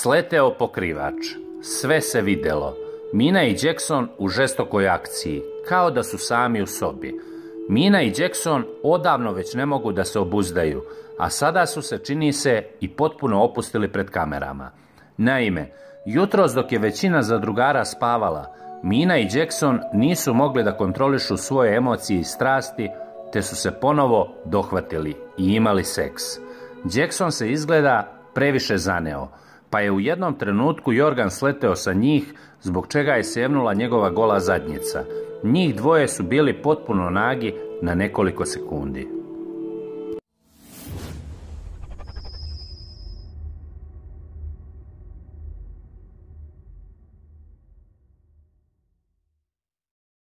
Sleteo pokrivač. Sve se videlo. Mina i Jackson u žestokoj akciji, kao da su sami u sobi. Mina i Jackson odavno već ne mogu da se obuzdaju, a sada su se, čini se, i potpuno opustili pred kamerama. Naime, jutros dok je većina zadrugara spavala, Mina i Jackson nisu mogli da kontrolišu svoje emocije i strasti, te su se ponovo dohvatili i imali seks. Jackson se izgleda previše zaneo, pa je u jednom trenutku Jorgan sleteo sa njih, zbog čega je sevnula njegova gola zadnjica. Njih dvoje su bili potpuno nagi na nekoliko sekundi.